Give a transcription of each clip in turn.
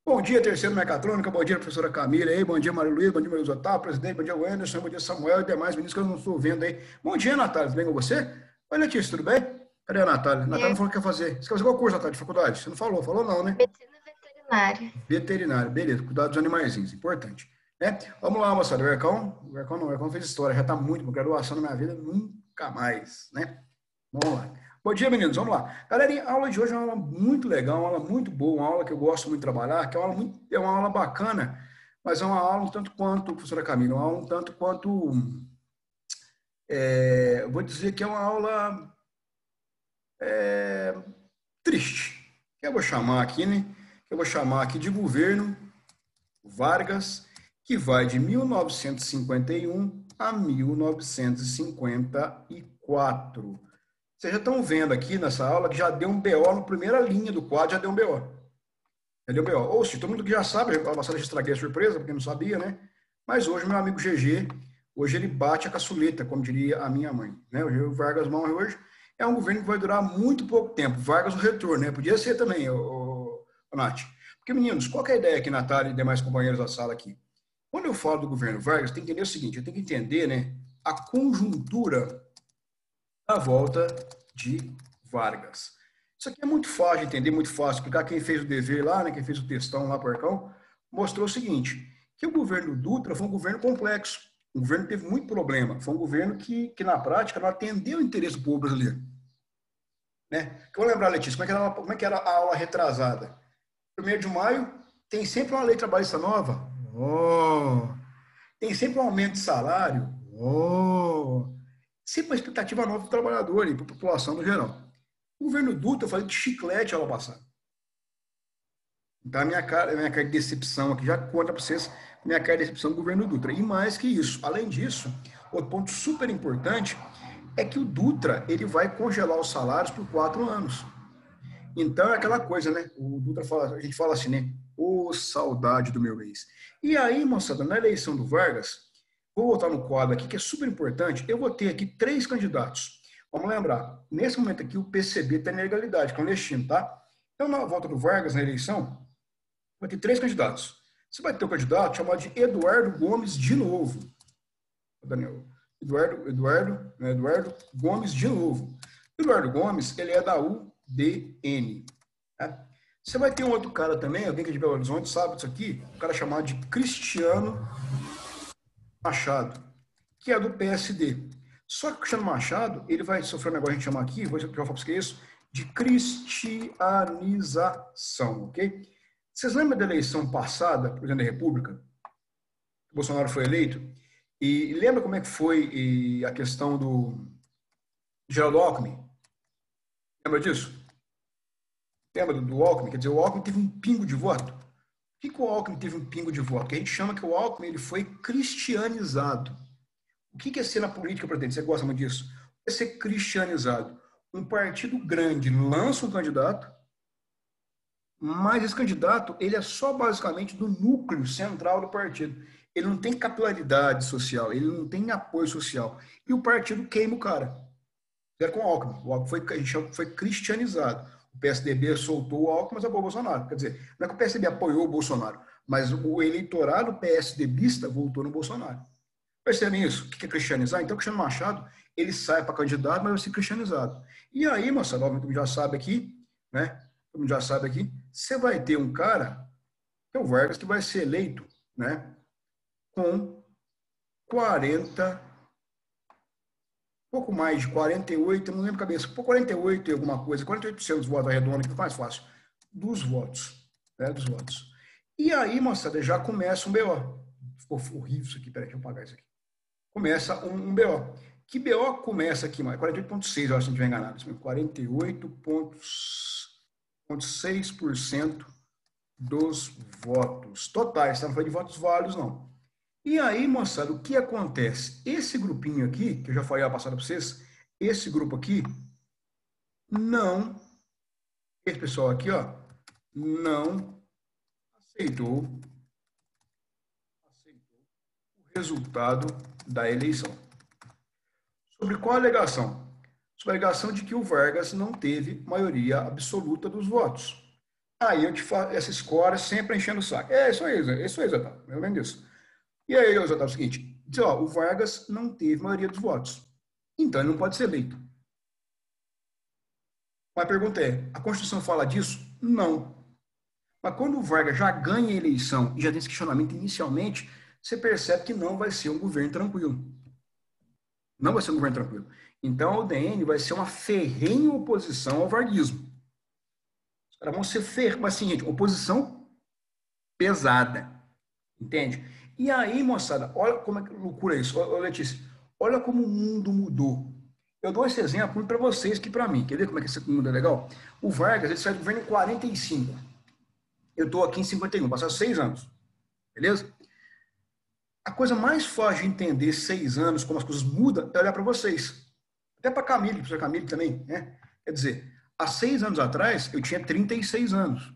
Bom dia, terceiro mecatrônica, bom dia, professora Camila, aí, bom dia, Maria Luísa, bom dia, Maria Otávio, presidente, bom dia, Wenderson, bom dia, Samuel e demais meninos que eu não estou vendo aí. Bom dia, Natália, tudo bem com você? Oi, Letícia, tudo bem? Cadê a Natália? Natália não É, falou o que quer fazer. Você quer fazer qual curso, Natália, de faculdade? Você não falou, falou não, né? medicina veterinária. Veterinário, beleza, cuidar dos animaizinhos, importante. Né? Vamos lá, moçada, o Ercão fez história, já está muito, uma graduação na minha vida, nunca mais, né? Vamos lá. Bom dia, meninos. Vamos lá. Galera, a aula de hoje é uma aula muito legal, uma aula muito boa, uma aula que eu gosto muito de trabalhar, que é uma aula bacana, mas é uma aula um tanto quanto, professora Camila, uma aula um tanto quanto, vou dizer que é uma aula triste. Que eu vou chamar aqui, né? Que eu vou chamar aqui de governo Vargas, que vai de 1951 a 1954. Vocês já estão vendo aqui nessa aula que já deu um BO na primeira linha do quadro, já deu um BO. Já deu um BO. Ou se todo mundo que já sabe, a passada já estraguei a surpresa, porque não sabia, né? Mas hoje, meu amigo GG, hoje ele bate a caçuleta, como diria a minha mãe. Né? O Vargas morre hoje. É um governo que vai durar muito pouco tempo. Vargas o retorno, né? Podia ser também, o Nath. Porque, meninos, qual é a ideia aqui, Natália e demais companheiros da sala aqui? Quando eu falo do governo Vargas, tem que entender o seguinte, eu tenho que entender, né, a conjuntura da volta de Vargas. Isso aqui é muito fácil de entender, muito fácil de explicar. Quem fez o dever lá, né, quem fez o textão lá, Porcão, mostrou o seguinte, que o governo Dutra foi um governo complexo, um governo que teve muito problema, foi um governo que na prática, não atendeu o interesse do povo brasileiro. Né? Eu vou lembrar, Letícia, como é que era a aula retrasada? 1º de maio, tem sempre uma lei trabalhista nova. Oh! Tem sempre um aumento de salário. Oh! Sempre uma expectativa nova para o trabalhador e para a população no geral. O governo Dutra, eu falei de chiclete ao passar. Então, a minha cara de decepção aqui já conta para vocês minha cara de decepção do governo Dutra. E mais que isso, além disso, outro ponto super importante é que o Dutra ele vai congelar os salários por 4 anos. Então, é aquela coisa, né? O Dutra fala, a gente fala assim, né? Ô, saudade do meu ex. E aí, moçada, na eleição do Vargas, vou voltar no quadro aqui, que é super importante. Eu vou ter aqui 3 candidatos. Vamos lembrar, nesse momento aqui, o PCB está em legalidade, clandestino, tá? Então, na volta do Vargas, na eleição, vai ter 3 candidatos. Você vai ter um candidato chamado de Eduardo Gomes de novo. Daniel. Eduardo Gomes de novo. Eduardo Gomes, ele é da UDN. Tá? Você vai ter um outro cara também, alguém que é de Belo Horizonte sabe disso aqui, um cara chamado de Cristiano Machado, que é do PSD. Só que o Cristiano Machado, ele vai sofrer um negócio que a gente chama aqui, vou falar para vocês isso, de cristianização, ok? Vocês lembram da eleição passada, presidente da República? O Bolsonaro foi eleito? E lembra como é que foi a questão do Geraldo Alckmin? Lembra disso? Lembra do Alckmin? Quer dizer, o Alckmin teve um pingo de voto. Por que o Alckmin teve um pingo de voto? Que a gente chama que o Alckmin ele foi cristianizado. O que é ser na política, pretende? Você gosta muito disso? É ser cristianizado. Um partido grande lança um candidato, mas esse candidato ele é só basicamente do núcleo central do partido. Ele não tem capilaridade social, ele não tem apoio social. E o partido queima o cara. Era com o Alckmin. O Alckmin foi, a gente chama que foi cristianizado. O PSDB soltou o Alckmin, mas apoiou o Bolsonaro. Quer dizer, não é que o PSDB apoiou o Bolsonaro, mas o eleitorado PSDBista voltou no Bolsonaro. Percebem isso? O que é cristianizar? Então, o Cristiano Machado, ele sai para candidato, mas vai ser cristianizado. E aí, moçada, todo mundo já sabe aqui, né? Todo mundo já sabe aqui, você vai ter um cara, que é o Vargas, que vai ser eleito, né? Com 40, pouco mais de 48, não lembro a cabeça, por 48 e alguma coisa, 48% dos votos arredondos, que fica mais fácil, dos votos, né? Dos votos. E aí, moçada, já começa um BO. Ficou horrível isso aqui, peraí, deixa eu apagar isso aqui. Começa um BO. Que BO começa aqui, 48,6, eu acho que não estiver enganado. 48,6% dos votos totais, tá? Não foi de votos válidos, não. E aí, moçada, o que acontece? Esse grupinho aqui, que eu já falei a passada para vocês, esse grupo aqui, não, esse pessoal aqui, ó, não aceitou o resultado da eleição. Sobre qual alegação? Sobre a alegação de que o Vargas não teve maioria absoluta dos votos. Aí eu te faço essa score sempre enchendo o saco. É isso aí, Zé Otávio, eu lembro disso. E aí, Zé Otávio, é o seguinte, diz, ó, o Vargas não teve maioria dos votos, então ele não pode ser eleito. Mas a pergunta é, a Constituição fala disso? Não. Mas quando o Vargas já ganha a eleição e já tem esse questionamento inicialmente, você percebe que não vai ser um governo tranquilo. Não vai ser um governo tranquilo. Então a UDN vai ser uma ferrenha oposição ao varguismo. Os caras vão ser mas assim, gente, oposição pesada. Entende? E aí, moçada, olha como é que loucura é isso. Ô, Letícia, olha como o mundo mudou. Eu dou esse exemplo para vocês que para mim. Quer ver como é que esse mundo é legal? O Vargas, ele saiu do governo em 45. Eu estou aqui em 51, passaram 6 anos. Beleza? A coisa mais fácil de entender 6 anos, como as coisas mudam, é olhar para vocês. Até para a Camille, para a Camille também, né? Quer dizer, há 6 anos atrás, eu tinha 36 anos.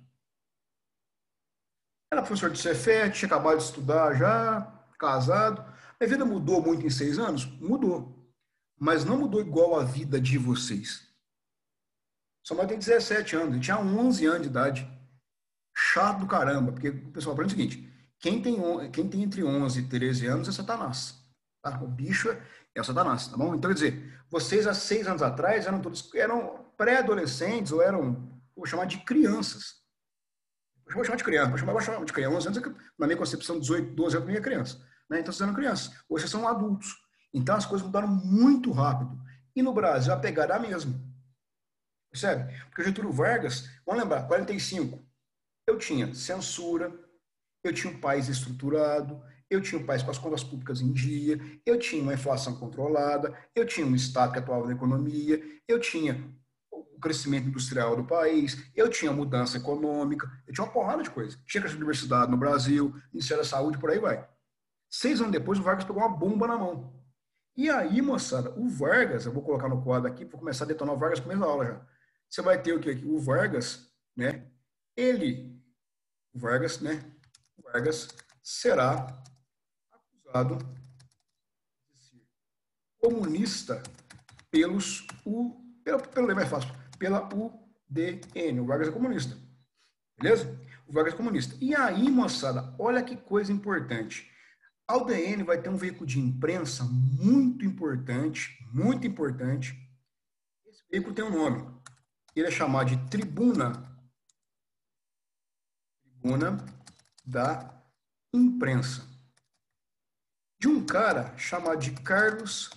Era professor de Cefet, tinha acabado de estudar já, casado. A vida mudou muito em 6 anos? Mudou. Mas não mudou igual a vida de vocês. Sua mãe tem 17 anos, ele tinha 11 anos de idade. Chato do caramba, porque o pessoal aprende o seguinte, quem tem entre 11 e 13 anos é Satanás. Tá? O bicho é o Satanás, tá bom? Então, quer dizer, vocês há 6 anos atrás eram pré-adolescentes ou vou chamar de crianças. Eu vou chamar de criança, vou chamar de criança. 11 anos, na minha concepção, 18, 12 anos, minha criança. Né? Então, vocês eram crianças. Hoje, vocês são adultos. Então, as coisas mudaram muito rápido. E no Brasil, a pegada é a mesma. Percebe? Porque o Getúlio Vargas, vamos lembrar, 45, eu tinha censura, eu tinha um país estruturado, eu tinha um país com as contas públicas em dia, eu tinha uma inflação controlada, eu tinha um Estado que atuava na economia, eu tinha o crescimento industrial do país, eu tinha mudança econômica, eu tinha uma porrada de coisa. Tinha crescimento de universidade no Brasil, Ministério da Saúde, por aí vai. 6 anos depois, o Vargas pegou uma bomba na mão. E aí, moçada, o Vargas, eu vou colocar no quadro aqui, vou começar a detonar o Vargas no começo da aula já. Você vai ter o que aqui? O Vargas, né? O Vargas, né? O Vargas será acusado de ser comunista pelo lema é fácil, pela UDN. O Vargas é comunista. Beleza? O Vargas é comunista. E aí, moçada, olha que coisa importante. A UDN vai ter um veículo de imprensa muito importante, muito importante. Esse veículo tem um nome. Ele é chamado de Tribuna da Imprensa. De um cara chamado de Carlos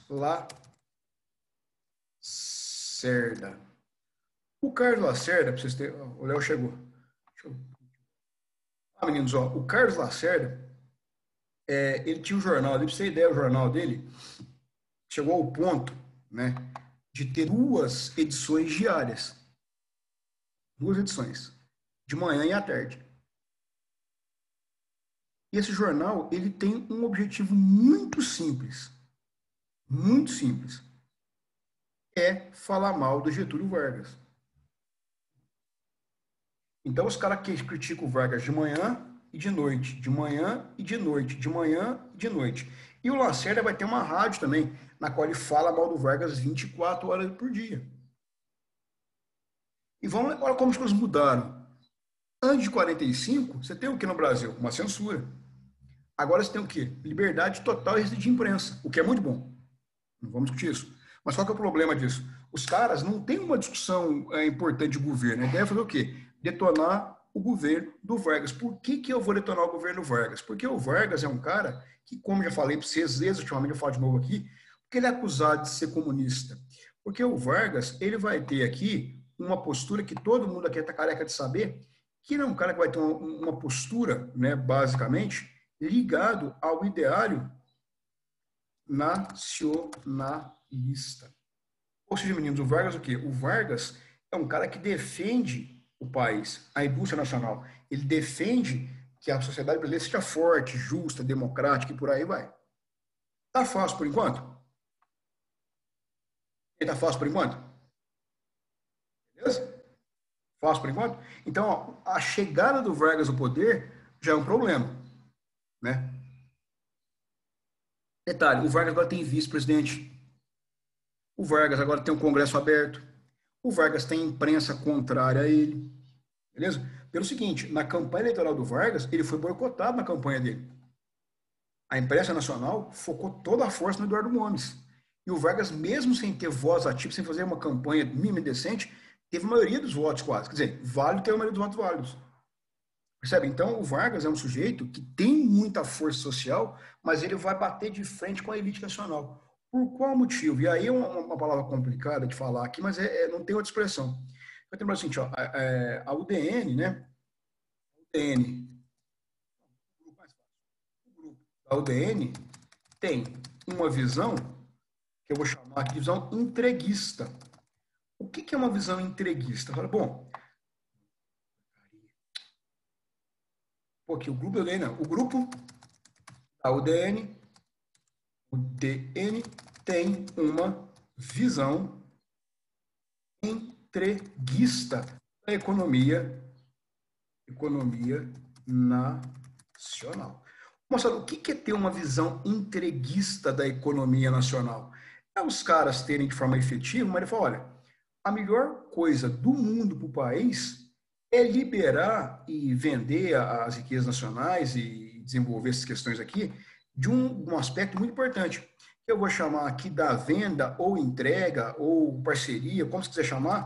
Lacerda. O Carlos Lacerda, para vocês terem... O Léo chegou. Meninos, ó, o Carlos Lacerda, ele tinha um jornal, para você ter ideia, o jornal dele chegou ao ponto, né, de ter 2 edições diárias. 2 edições, de manhã e à tarde. E esse jornal, ele tem um objetivo muito simples. Muito simples. É falar mal do Getúlio Vargas. Então, os caras que criticam o Vargas de manhã e de noite, de manhã e de noite, de manhã e de noite. E o Lacerda vai ter uma rádio também, na qual ele fala mal do Vargas 24 horas por dia. E vamos, olha como as coisas mudaram. Antes de 45, você tem o que no Brasil? Uma censura. Agora você tem o quê? Liberdade total de imprensa, o que é muito bom. Não vamos discutir isso. Mas qual que é o problema disso? Os caras não têm uma discussão importante de governo. A ideia é fazer o quê? Detonar o governo do Vargas. Por que eu vou detonar o governo do Vargas? Porque o Vargas é um cara que, como eu já falei para vocês, vezes, ultimamente eu falo de novo aqui, porque ele é acusado de ser comunista. Porque o Vargas, ele vai ter aqui uma postura que todo mundo aqui está careca de saber, que ele é um cara que vai ter uma postura, né, basicamente, ligado ao ideário nacionalista. Ou seja, meninos, o Vargas o quê? O Vargas é um cara que defende o país, a indústria nacional. Ele defende que a sociedade brasileira seja forte, justa, democrática e por aí vai. Tá fácil por enquanto? Tá fácil por enquanto? Beleza? Fácil por enquanto? Então, ó, a chegada do Vargas ao poder já é um problema, né? Detalhe, o Vargas agora tem vice-presidente. O Vargas agora tem um congresso aberto. O Vargas tem imprensa contrária a ele. Beleza? Pelo seguinte, na campanha eleitoral do Vargas, ele foi boicotado na campanha dele. A imprensa nacional focou toda a força no Eduardo Gomes. E o Vargas, mesmo sem ter voz ativa, sem fazer uma campanha mínima e decente, teve a maioria dos votos quase. Quer dizer, válido ter a maioria dos votos válidos. Percebe? Então, o Vargas é um sujeito que tem muita força social, mas ele vai bater de frente com a elite nacional. Por qual motivo? E aí é uma palavra complicada de falar aqui, mas não tem outra expressão. Eu tenho assim, ó, a UDN, né? UDN, o grupo da UDN tem uma visão que eu vou chamar aqui de visão entreguista. O que é uma visão entreguista? Fala, bom, aqui o grupo da UDN, não. O grupo da UDN, tem uma visão entreguista da economia nacional. Moçada, o que é ter uma visão entreguista da economia nacional? É os caras terem de forma efetiva, mas ele fala, olha, a melhor coisa do mundo para o país é liberar e vender as riquezas nacionais e desenvolver essas questões aqui de um aspecto muito importante, que eu vou chamar aqui da venda ou entrega ou parceria, como você quiser chamar,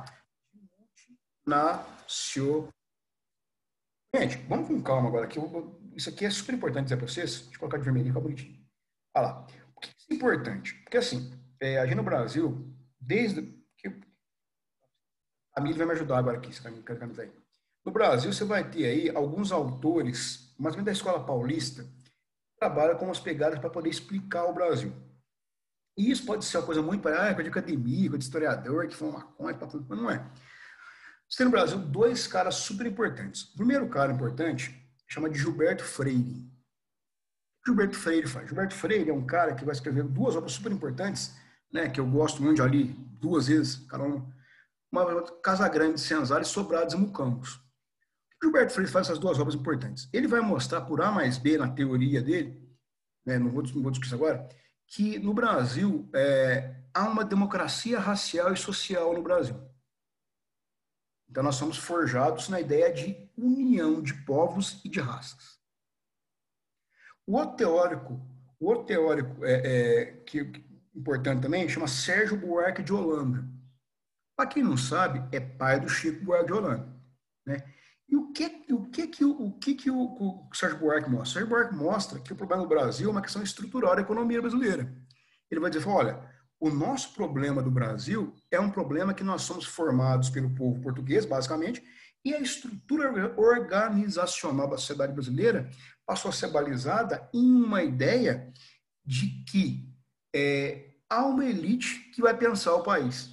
nacional. Gente, vamos com calma agora, que isso aqui é super importante dizer para vocês. Deixa eu colocar de vermelhinho, fica bonitinho. Olha lá. Por que isso é importante? Porque assim, a gente no Brasil, desde que a Camila vai me ajudar agora aqui, essa camisa aí. No Brasil, você vai ter aí alguns autores, mais ou menos da escola paulista, que trabalham com umas pegadas para poder explicar o Brasil. E isso pode ser uma coisa muito coisa de academia, coisa de historiador, que foi uma conta, mas não é. Você tem no Brasil dois caras super importantes. O primeiro cara importante chama de Gilberto Freire. O que Gilberto Freire faz? Gilberto Freire é um cara que vai escrever duas obras super importantes, né, que eu gosto muito, já li duas vezes, cada uma Casa Grande de Senzala e Sobrados e Mucambos. O Gilberto Freire faz essas duas obras importantes. Ele vai mostrar por A mais B, na teoria dele, né, não vou discutir isso agora, que no Brasil há uma democracia racial e social no Brasil. Então, nós somos forjados na ideia de união de povos e de raças. O outro teórico que é importante também, chama Sérgio Buarque de Holanda. Para quem não sabe, é pai do Chico Buarque de Holanda. Né? E o que o Sérgio Buarque mostra? O Sérgio Buarque mostra que o problema do Brasil é uma questão estrutural da economia brasileira. Ele vai dizer, olha, o nosso problema do Brasil é um problema que nós somos formados pelo povo português, basicamente, e a estrutura organizacional da sociedade brasileira passou a ser balizada em uma ideia de que há uma elite que vai pensar o país.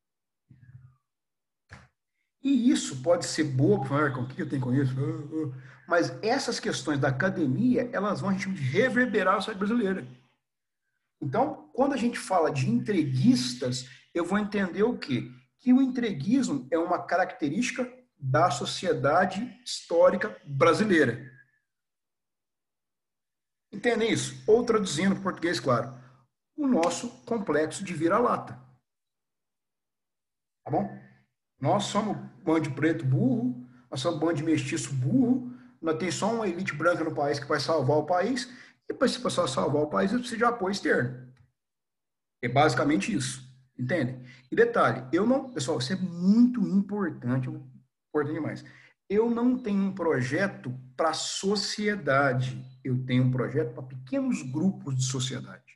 E isso pode ser bobo, o que eu tenho com isso? Mas essas questões da academia, elas vão, a gente reverberar a sociedade brasileira. Então, quando a gente fala de entreguistas, eu vou entender o quê? Que o entreguismo é uma característica da sociedade histórica brasileira. Entendem isso? Ou traduzindo para português, claro, o nosso complexo de vira-lata. Tá bom? Nós somos bando de preto burro, nós somos bando de mestiço burro, nós temos só uma elite branca no país que vai salvar o país, e para esse pessoal salvar o país, precisa de apoio externo. É basicamente isso. Entende? E detalhe, pessoal, isso é muito importante demais. Eu não tenho um projeto para a sociedade, eu tenho um projeto para pequenos grupos de sociedade.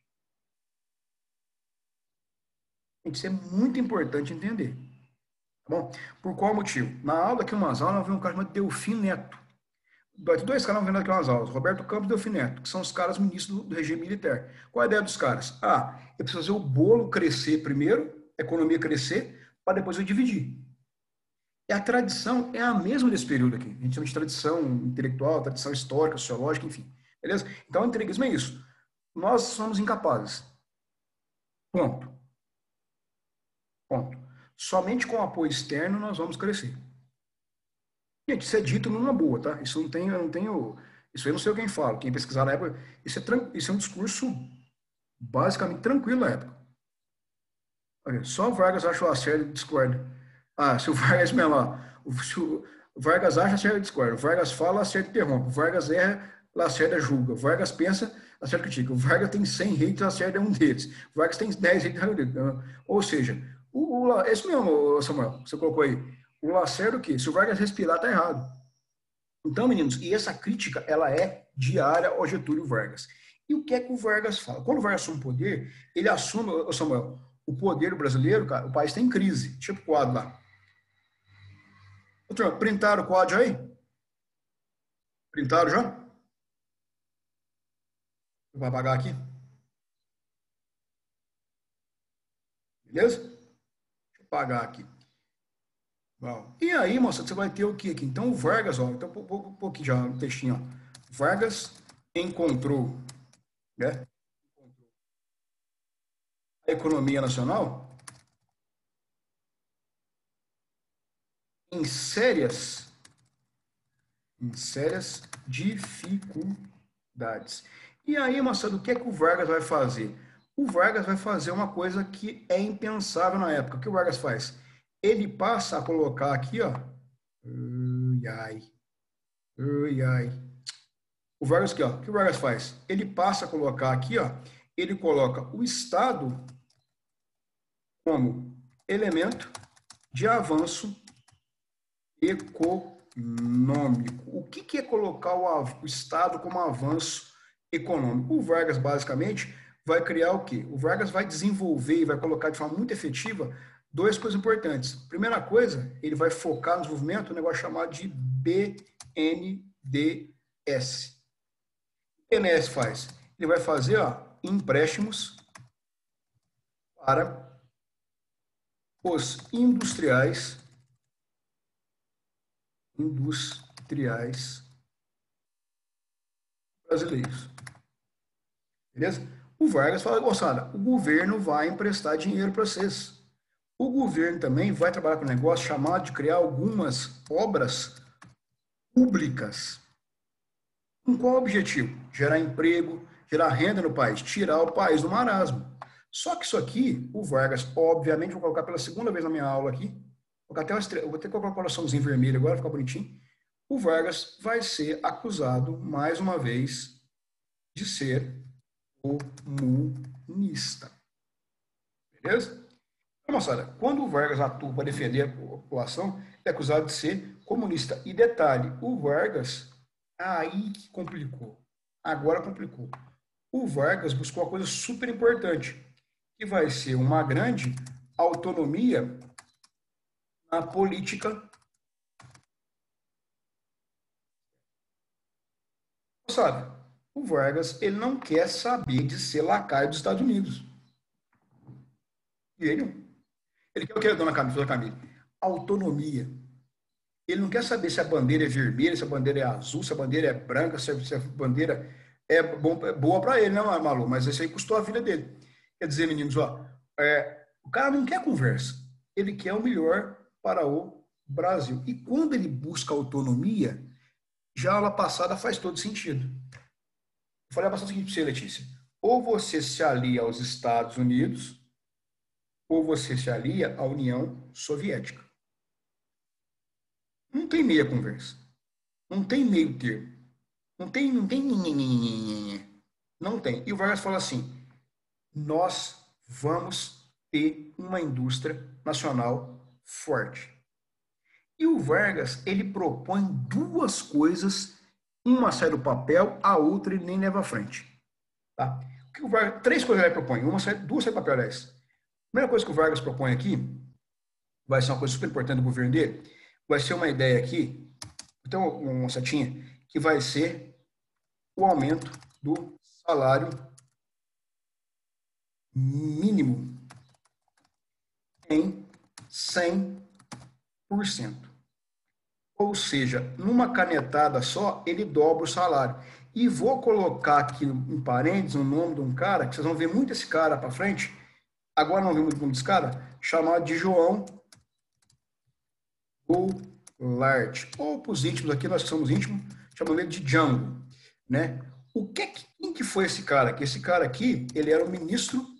Isso é muito importante entender. Tá bom? Por qual motivo? Na aula aqui, umas aulas, eu vi um cara chamado Delfim Neto. Dois caras vendo aqui umas aulas, Roberto Campos e Delfim Neto, que são os caras ministros do regime militar. Qual a ideia dos caras? Eu preciso fazer o bolo crescer primeiro, a economia crescer, para depois eu dividir. E a tradição é a mesma desse período aqui. A gente chama de tradição intelectual, tradição histórica, sociológica, enfim. Beleza? Então, o entreguismo é isso. Nós somos incapazes. Ponto. Ponto. Somente com apoio externo nós vamos crescer. Gente, isso é dito numa boa, tá? Isso eu não tenho. Isso eu não sei quem fala. Quem pesquisar na época, isso é um discurso basicamente tranquilo na época. Só o Vargas acha o Lacerda e discorda. Se o Vargas, lá, Vargas acha, Lacerda discorda. Vargas fala, Lacerda interrompe. Vargas erra, Lacerda julga. Vargas pensa, Lacerda critica. O Vargas tem 100 haters, Lacerda é um deles. O Vargas tem 10 haters, é um deles. Ou seja, é isso mesmo, Samuel, você colocou aí. O Lacerda o quê? Se o Vargas respirar, tá errado. Então, meninos, e essa crítica, ela é diária ao Getúlio Vargas. E o que é que o Vargas fala? Quando o Vargas assume o poder, ele assume, Samuel, o poder brasileiro, cara, o país tem crise. Tipo o quadro lá. Doutor, printaram o quadro aí? Printaram já? Vou apagar aqui. Beleza? Deixa eu apagar aqui. Bom. E aí, moça, você vai ter o que aqui? Então, o Vargas, ó, então, um pouquinho já, um textinho, ó. Vargas encontrou, né, a economia nacional em sérias dificuldades. E aí, moçada, o que é que o Vargas vai fazer? O Vargas vai fazer uma coisa que é impensável na época. O que o Vargas faz? Ele passa a colocar aqui, ó. Ai, ai. Ai, ai. O Vargas aqui, ó. O que o Vargas faz? Ele passa a colocar aqui, ó. Ele coloca o Estado como elemento de avanço econômico. O que é colocar o Estado como avanço econômico? O Vargas, basicamente, vai criar o quê? O Vargas vai desenvolver e vai colocar de forma muito efetiva duas coisas importantes. Primeira coisa, ele vai focar no desenvolvimento de um negócio chamado de BNDES. O que o BNDES faz? Ele vai fazer empréstimos para os industriais brasileiros. Beleza? O Vargas fala, moçada, o governo vai emprestar dinheiro para vocês. O governo também vai trabalhar com um negócio chamado de criar algumas obras públicas. Com qual objetivo? Gerar emprego, gerar renda no país, tirar o país do marasmo. Só que isso aqui, o Vargas, obviamente, vou colocar pela segunda vez na minha aula aqui, vou ter que colocar uma coraçãozinho vermelho agora, ficar bonitinho. O Vargas vai ser acusado, mais uma vez, de ser comunista. Beleza? Então, moçada, quando o Vargas atua para defender a população, é acusado de ser comunista. E detalhe, o Vargas, aí que complicou. Agora complicou. O Vargas buscou uma coisa super importante, que vai ser uma grande autonomia na política. Sabe, o Vargas, ele não quer saber de ser lacaio dos Estados Unidos. E ele quer o que, dona Camila? Autonomia. Ele não quer saber se a bandeira é vermelha, se a bandeira é azul, se a bandeira é branca, se a bandeira é boa para ele, não é, Malu? Mas isso aí custou a vida dele. Quer dizer, meninos, o cara não quer conversa. Ele quer o melhor para o Brasil. E quando ele busca autonomia, já a aula passada faz todo sentido. Eu falei a o seguinte para você, Letícia. Ou você se alia aos Estados Unidos, ou você se alia à União Soviética. Não tem meia conversa. Não tem meio termo. Não tem. Não tem. E o Vargas fala assim: nós vamos ter uma indústria nacional forte. E o Vargas, ele propõe duas coisas, uma sai do papel, a outra ele nem leva à frente. Tá? Três coisas ele propõe, duas saem do papel, aliás. A primeira coisa que o Vargas propõe aqui, vai ser uma coisa super importante do governo dele, vai ser uma ideia aqui, então uma setinha, que vai ser o aumento do salário mínimo em 100%. Ou seja, numa canetada só, ele dobra o salário. E vou colocar aqui em parênteses o nome de um cara, que vocês vão ver muito esse cara para frente, agora não vemos muito o nome desse cara, chamado de João Goulart. Ou para os íntimos aqui, nós que somos íntimos, chamamos ele de Django. Né? Quem que foi esse cara? Que esse cara aqui, ele era o ministro do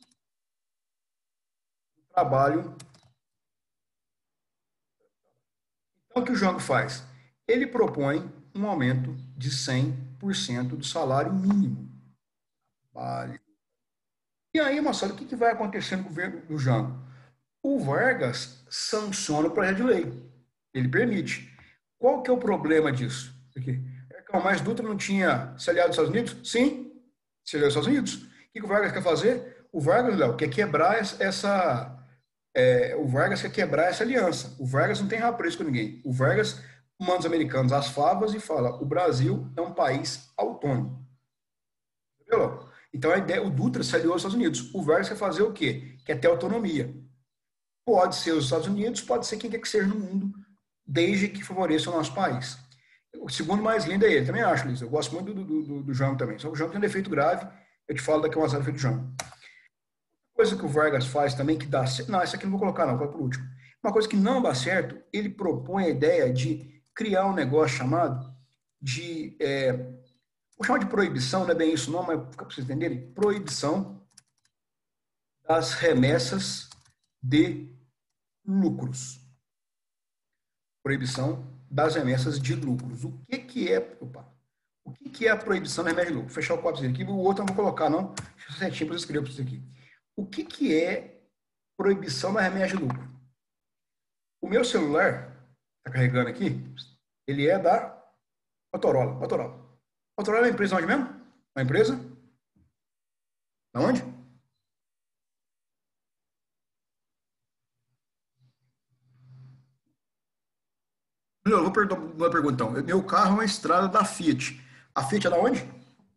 Trabalho. Então, o que o Django faz? Ele propõe um aumento de 100% do salário mínimo. Vale. E aí, moçada, o que vai acontecer no governo do Jango? O Vargas sanciona o projeto de lei. Ele permite. Qual que é o problema disso? Aqui. Mas Dutra não tinha se aliado aos Estados Unidos? Sim, se aliou aos Estados Unidos. O que o Vargas quer fazer? O Vargas, Léo, quer quebrar o Vargas quer quebrar essa aliança. O Vargas não tem rapreço com ninguém. O Vargas manda os americanos às favas e fala: o Brasil é um país autônomo. Entendeu? Então a ideia, o Dutra se aliou aos Estados Unidos. O Vargas quer fazer o quê? Quer ter autonomia. Pode ser os Estados Unidos, pode ser quem quer que seja no mundo, desde que favoreça o nosso país. O segundo mais lindo é ele, também acho, Liz. Eu gosto muito do João também. Só que o João tem um defeito grave, eu te falo daqui a umas horas do defeito do João. Coisa que o Vargas faz também que dá certo. Não, essa aqui não vou colocar, não, coloco por último. Uma coisa que não dá certo, ele propõe a ideia de criar um negócio chamado de. Vou chamar de proibição, não é bem isso, não, mas para vocês entenderem: proibição das remessas de lucros. Proibição das remessas de lucros. O que é. Opa, o que é a proibição da remessa de lucro? Vou fechar o quadro aqui, o outro eu não vou colocar, não. Deixa eu certinho para escrever para vocês aqui. O que é proibição da remessa de lucro? O meu celular, está carregando aqui, ele é da Motorola. Motorola é uma empresa onde mesmo? Uma empresa? Da onde? Não, eu vou perguntar uma pergunta então. Meu carro é uma estrada da Fiat. A Fiat é da onde?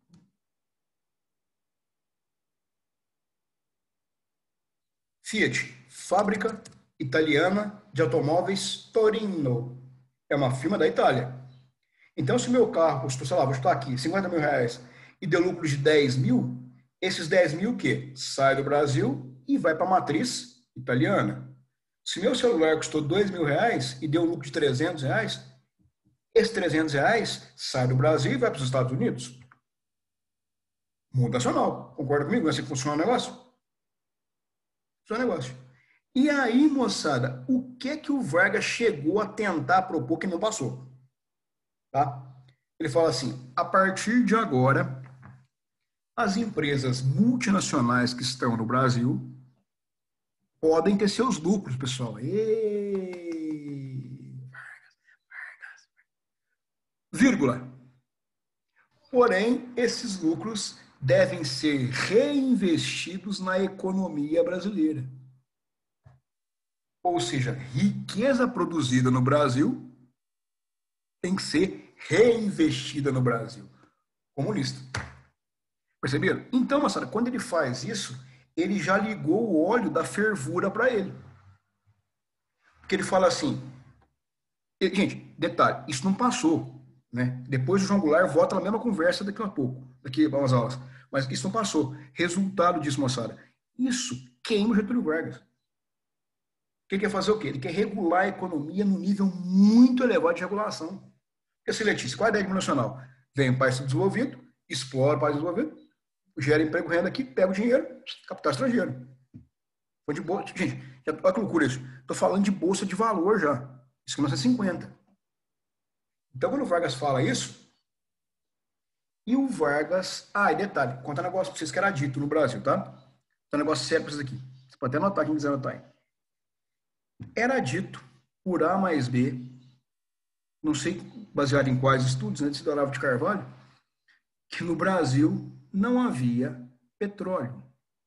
Fiat, fábrica italiana de automóveis Torino. É uma firma da Itália. Então, se o meu carro custou, sei lá, vou estar aqui, 50 mil reais e deu lucro de 10 mil, esses 10 mil o quê? Sai do Brasil e vai para a matriz italiana. Se meu celular custou 2 mil reais e deu lucro de 300 reais, esses 300 reais sai do Brasil e vai para os Estados Unidos. Mundo nacional. Concorda comigo? Não é assim que funciona o negócio? Funciona o negócio. E aí, moçada, o que o Vargas chegou a tentar propor que não passou? Tá? Ele fala assim: a partir de agora, as empresas multinacionais que estão no Brasil podem ter seus lucros, pessoal. Vírgula. Porém, esses lucros devem ser reinvestidos na economia brasileira. Ou seja, riqueza produzida no Brasil tem que ser reinvestida no Brasil. Comunista. Perceberam? Então, moçada, quando ele faz isso, ele já ligou o óleo da fervura para ele. Porque ele fala assim, gente, detalhe, isso não passou, né? Depois o João Goulart volta na mesma conversa daqui a pouco, daqui a umas aulas. Mas isso não passou. Resultado disso, moçada, isso queima o Getúlio Vargas. Ele quer fazer o quê? Ele quer regular a economia num nível muito elevado de regulação. Porque assim, Letícia, qual é a ideia de nacional? Vem um país desenvolvido, explora o país desenvolvido, gera emprego, renda aqui, pega o dinheiro, capital estrangeiro. Foi de bolsa. Gente, olha que loucura isso. Estou falando de bolsa de valor já. Isso é 1950. Então, quando o Vargas fala isso, e o Vargas. Ah, e detalhe, conta um negócio para vocês que era dito no Brasil, tá? Então, um negócio sério para vocês aqui. Você pode até anotar quem quiser anotar aí. Era dito por A mais B, não sei baseado em quais estudos, né, de Olavo de Carvalho, que no Brasil não havia petróleo.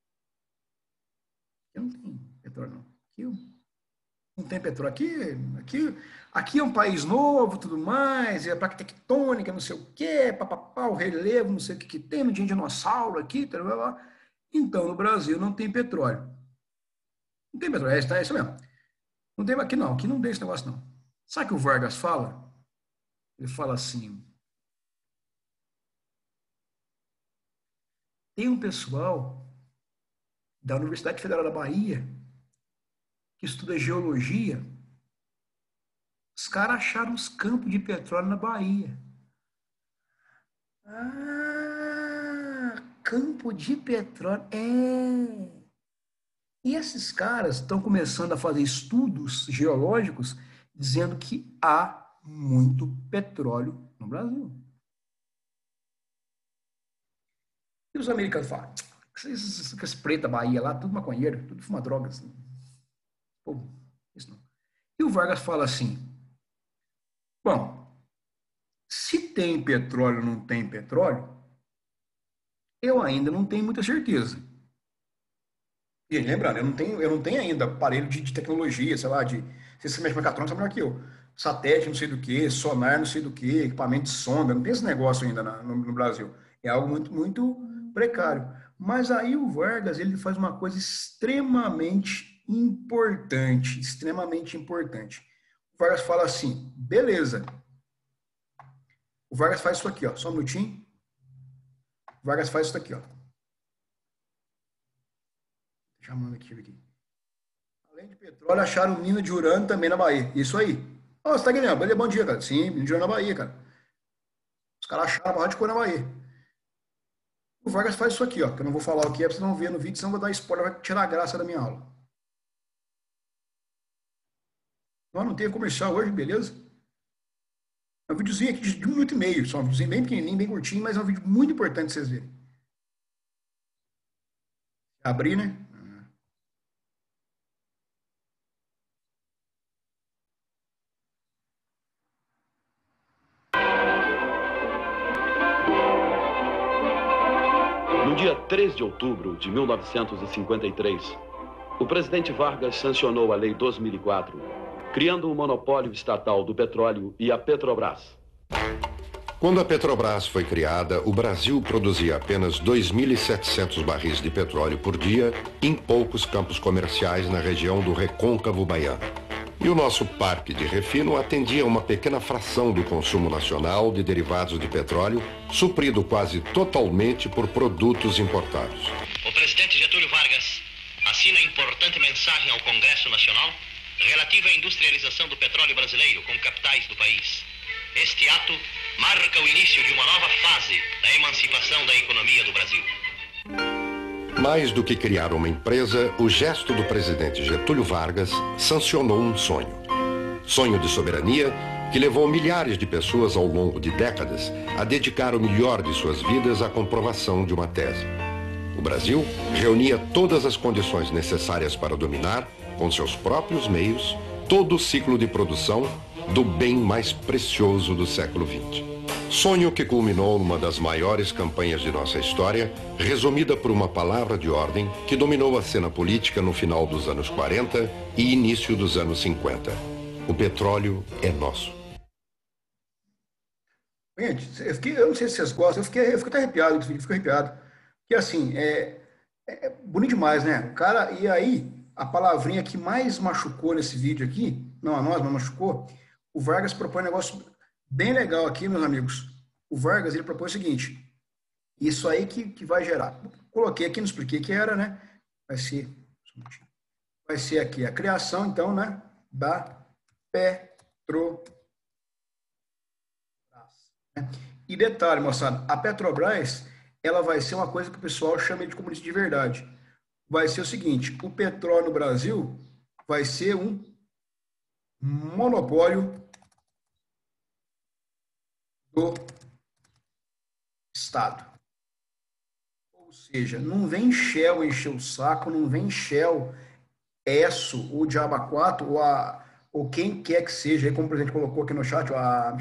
Não tem petróleo, não. Aqui não tem petróleo. Aqui é um país novo, tudo mais, é a placa tectônica, não sei o quê, papapá, o relevo, não sei o que tem, não tinha dinossauro aqui, tal, tal, tal. Então, no Brasil não tem petróleo. Não tem petróleo, é isso mesmo. Não tem aqui não tem esse negócio, não. Sabe o que o Vargas fala? Ele fala assim, tem um pessoal da Universidade Federal da Bahia que estuda geologia. Os caras acharam os campos de petróleo na Bahia. Ah, campo de petróleo. É. E esses caras estão começando a fazer estudos geológicos dizendo que há muito petróleo no Brasil. E os americanos falam, esses pretos da Bahia lá, tudo maconheiro, tudo fuma drogas. Pô, isso não. E o Vargas fala assim, bom, se tem petróleo ou não tem petróleo, eu ainda não tenho muita certeza. E lembrando, eu não tenho ainda aparelho de tecnologia, sei lá, se você mexe com mecatrônica, sabe melhor que eu. Satélite, não sei do que, sonar, não sei do que, equipamento de sonda, não tem esse negócio ainda no Brasil. É algo muito, muito precário. Mas aí o Vargas, ele faz uma coisa extremamente importante, extremamente importante. O Vargas fala assim, beleza. O Vargas faz isso aqui, ó, só um minutinho. O Vargas faz isso aqui, ó. Chamando aqui. Além de petróleo, acharam mina de urânio também na Bahia. Isso aí. Ô, você tá ganhando? Beleza, bom dia, cara. Sim, mina de urânio na Bahia, cara. Os caras acharam barra de coisa na Bahia. O Vargas faz isso aqui, ó. Que eu não vou falar o que é, pra vocês não verem no vídeo, senão eu vou dar spoiler, vai tirar a graça da minha aula. Não teve comercial hoje, beleza? É um videozinho aqui de 1 minuto e meio. Só um videozinho bem pequenininho, bem curtinho, mas é um vídeo muito importante pra vocês verem. Abrir, né? No dia 3 de outubro de 1953, o presidente Vargas sancionou a Lei 2004, criando o monopólio estatal do petróleo e a Petrobras. Quando a Petrobras foi criada, o Brasil produzia apenas 2.700 barris de petróleo por dia em poucos campos comerciais na região do Recôncavo Baiano. E o nosso parque de refino atendia uma pequena fração do consumo nacional de derivados de petróleo, suprido quase totalmente por produtos importados. O presidente Getúlio Vargas assina importante mensagem ao Congresso Nacional relativa à industrialização do petróleo brasileiro com capitais do país. Este ato marca o início de uma nova fase da emancipação da economia do Brasil. Mais do que criar uma empresa, o gesto do presidente Getúlio Vargas sancionou um sonho. Sonho de soberania que levou milhares de pessoas ao longo de décadas a dedicar o melhor de suas vidas à comprovação de uma tese. O Brasil reunia todas as condições necessárias para dominar, com seus próprios meios, todo o ciclo de produção do bem mais precioso do século XX. Sonho que culminou numa das maiores campanhas de nossa história, resumida por uma palavra de ordem que dominou a cena política no final dos anos 40 e início dos anos 50. O petróleo é nosso. Gente, eu não sei se vocês gostam, eu fiquei até arrepiado, fico arrepiado. Porque assim, é bonito demais, né? O cara, e aí, a palavrinha que mais machucou nesse vídeo aqui, não a nós, mas machucou, o Vargas propõe um negócio bem legal aqui, meus amigos. O Vargas, ele propõe o seguinte, isso aí que vai gerar. Coloquei aqui, não expliquei que era, né? Vai ser aqui a criação, então, né? Da Petrobras. E detalhe, moçada, a Petrobras, ela vai ser uma coisa que o pessoal chama de comunista de verdade. Vai ser o seguinte, o petróleo no Brasil vai ser um monopólio do Estado. Ou seja, não vem Shell encher o saco, não vem Shell, Esso, ou Diaba 4, ou quem quer que seja, aí como o presidente colocou aqui no chat, a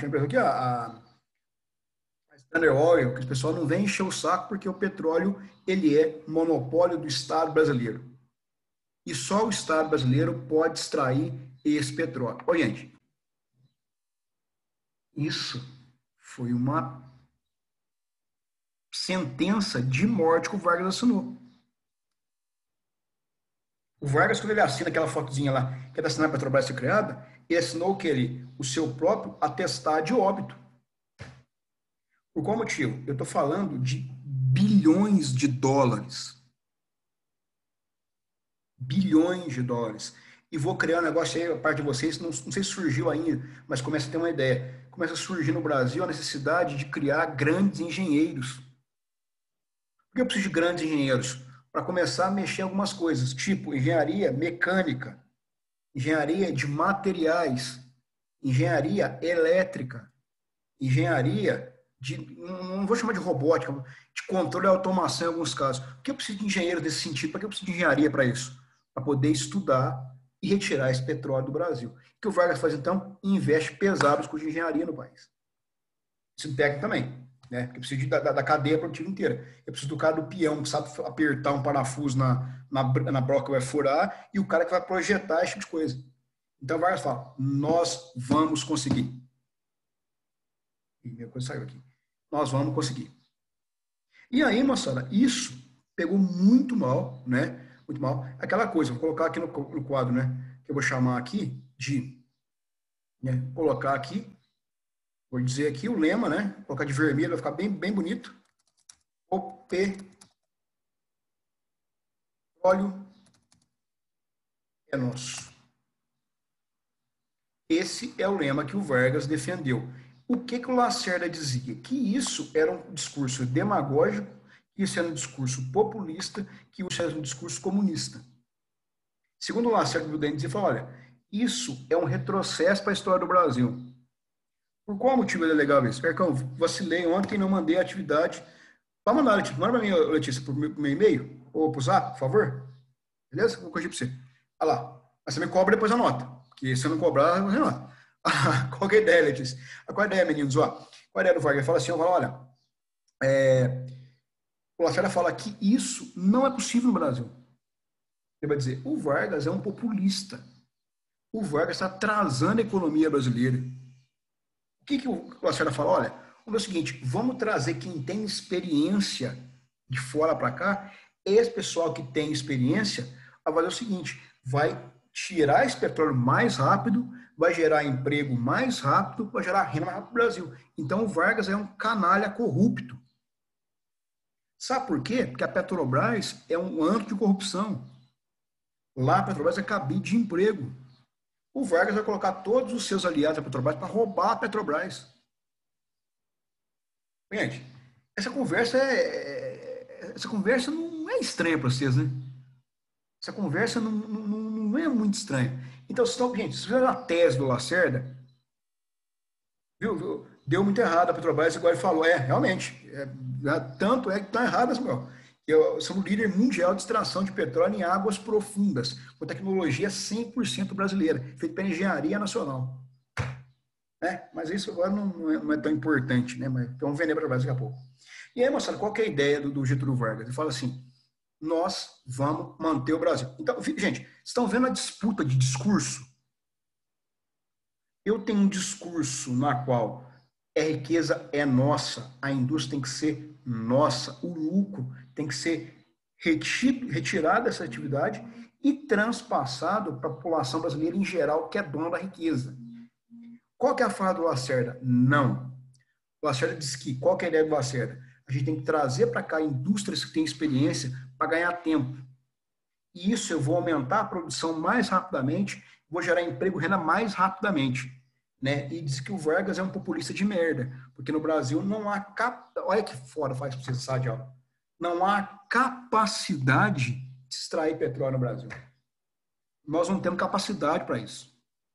Standard Oil, que o pessoal não vem encher o saco porque o petróleo ele é monopólio do Estado brasileiro. E só o Estado brasileiro pode extrair esse petróleo. Ô, gente, isso foi uma sentença de morte que o Vargas assinou. O Vargas, quando ele assina aquela fotozinha lá, que é da assinada Petrobras ser criada, ele assinou o seu próprio atestado de óbito. Por qual motivo? Eu estou falando de bilhões de dólares. Bilhões de dólares. E vou criar um negócio aí, a parte de vocês, não sei se surgiu ainda, mas começa a ter uma ideia. Começa a surgir no Brasil a necessidade de criar grandes engenheiros. Por que eu preciso de grandes engenheiros? Para começar a mexer em algumas coisas, tipo engenharia mecânica, engenharia de materiais, engenharia elétrica, engenharia não vou chamar de robótica, de controle e automação em alguns casos. Por que eu preciso de engenheiro desse sentido? Para que eu preciso de engenharia para isso? Para poder estudar e retirar esse petróleo do Brasil. O que o Vargas faz, então? Investe pesados com de no país. Isso técnico também, né? Porque eu preciso da cadeia produtiva inteira. Eu preciso do cara do peão, que sabe apertar um parafuso na broca que vai furar, e o cara que vai projetar esse tipo de coisa. Então o Vargas fala, nós vamos conseguir. E minha coisa saiu aqui. Nós vamos conseguir. E aí, moçada, isso pegou muito mal, né? Muito mal. Aquela coisa, vou colocar aqui no quadro, né? Que eu vou chamar aqui de... Né, colocar aqui, vou dizer aqui o lema, né? Vou colocar de vermelho, vai ficar bem, bem bonito. O petróleo é nosso. Esse é o lema que o Vargas defendeu. O que o Lacerda dizia? Que isso era um discurso demagógico, que isso era um discurso populista, que isso era um discurso comunista. Segundo o Lacerda, o dizia, olha, isso é um retrocesso para a história do Brasil. Por qual motivo ele alegava isso? Percão, vacilei ontem, não mandei a atividade. Vai mandar, Letícia. Manda para mim, Letícia, por meu e-mail, ou por zap, por favor. Beleza? Vou corrigir para você. Olha lá. Mas você me cobra depois a nota. Porque se eu não cobrar, você não. Qual que é a ideia, Letícia? Qual é a ideia, meninos? Qual é a ideia do Vargas? Ele fala assim, olha, o Lacerda fala que isso não é possível no Brasil. Ele vai dizer, o Vargas é um populista. O Vargas está atrasando a economia brasileira. O que o Lacerda fala? Olha, vamos ver o seguinte, vamos trazer quem tem experiência de fora para cá, esse pessoal que tem experiência, vai fazer o seguinte, vai tirar esse petróleo mais rápido, vai gerar emprego mais rápido, vai gerar renda mais rápido no Brasil. Então o Vargas é um canalha corrupto. Sabe por quê? Porque a Petrobras é um antro de corrupção. Lá a Petrobras é cabide de emprego. O Vargas vai colocar todos os seus aliados da Petrobras para roubar a Petrobras. Gente, essa conversa não é estranha para vocês, né? Essa conversa não é muito estranha. Então, gente, se fizer a tese do Lacerda, viu? Deu muito errado a Petrobras, igual ele falou. Realmente. Tanto é que está errado, meu. Eu sou o líder mundial de extração de petróleo em águas profundas, com tecnologia 100% brasileira, feita pela engenharia nacional. Mas isso agora não é tão importante, né? Mas vamos vender para o Brasil daqui a pouco. E aí, moçada, qual que é a ideia do Getúlio Vargas? Ele fala assim, nós vamos manter o Brasil. Então, gente, vocês estão vendo a disputa de discurso? Eu tenho um discurso na qual a riqueza é nossa, a indústria tem que ser nossa, o lucro tem que ser retirado dessa atividade e transpassado para a população brasileira em geral, que é dona da riqueza. Qual que é a fala do Lacerda? Não. O Lacerda diz que, qual que é a ideia do Lacerda? A gente tem que trazer para cá indústrias que têm experiência para ganhar tempo. E isso eu vou aumentar a produção mais rapidamente, vou gerar emprego e renda mais rapidamente. Né? E diz que o Vargas é um populista de merda, porque no Brasil não há... Olha que fora faz para você essa de aula. Não há capacidade de extrair petróleo no Brasil. Nós não temos capacidade para isso.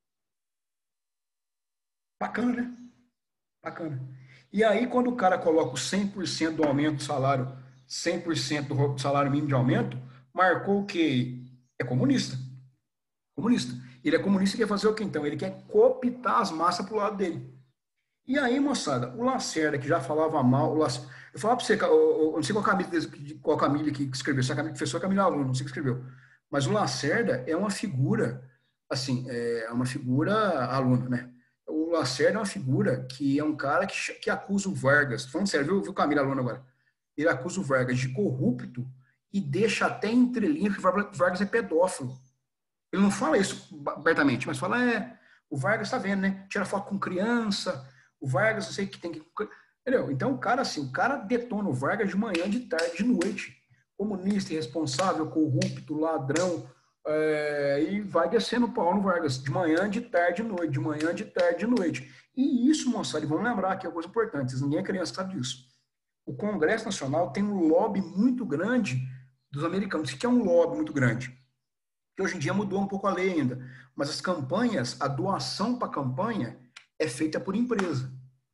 Bacana, né? Bacana. E aí, quando o cara coloca o 100% do aumento do salário, 100% do salário mínimo de aumento, marcou o quê? É comunista. Comunista. Ele é comunista e quer fazer o quê, então? Ele quer cooptar as massas para o lado dele. E aí, moçada, o Lacerda, que já falava mal, eu falava para você, eu não sei qual Camila que escreveu, se a Camila professora, a Camila aluno, não sei que escreveu. Mas o Lacerda é uma figura, assim, é uma figura aluna, né? O Lacerda é uma figura que é um cara que acusa o Vargas, falando sério, viu Camila aluno agora? Ele acusa o Vargas de corrupto e deixa até entrelinha que o Vargas é pedófilo. Ele não fala isso abertamente, mas fala, o Vargas tá vendo, né? Tira foto com criança, o Vargas, eu sei que tem que... Entendeu? Então, o cara detona o Vargas de manhã, de tarde, de noite. Comunista, irresponsável, corrupto, ladrão, e vai descendo o pau no Vargas, de manhã, de tarde, de noite, de manhã, de tarde, de noite. E isso, moçada, vamos lembrar que é uma coisa importante, ninguém é criança sabe disso. O Congresso Nacional tem um lobby muito grande dos americanos. O que é um lobby muito grande? que hoje em dia mudou um pouco a lei ainda, mas as campanhas, a doação para a campanha é feita por empresa.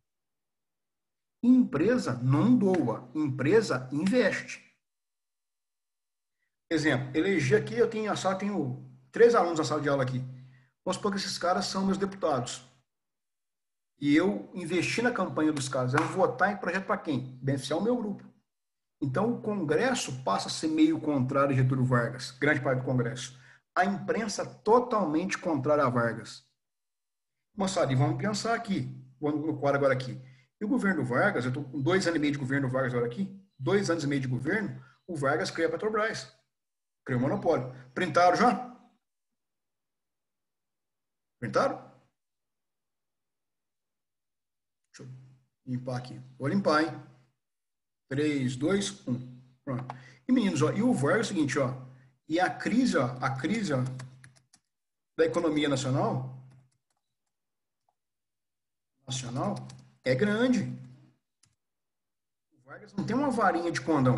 Empresa não doa, empresa investe. Exemplo, elegi aqui, eu tenho 3 alunos na sala de aula aqui. Vamos supor que esses caras são meus deputados. E eu investi na campanha dos caras. Eu vou votar em projeto para quem? Beneficiar o meu grupo. Então, o Congresso passa a ser meio contrário a Getúlio Vargas, grande parte do Congresso. A imprensa totalmente contrária a Vargas. Moçada, e vamos pensar aqui, no quadro agora aqui. E o governo Vargas, eu estou com 2 anos e meio de governo Vargas agora aqui, 2 anos e meio de governo, o Vargas cria a Petrobras. Criou o monopólio. Printaram já? Printaram? Deixa eu limpar aqui. Vou limpar, hein? 3, 2, 1. Pronto. E meninos, ó, e o Vargas é o seguinte, ó. E a crise, ó, da economia nacional é grande. O Vargas não tem uma varinha de condão.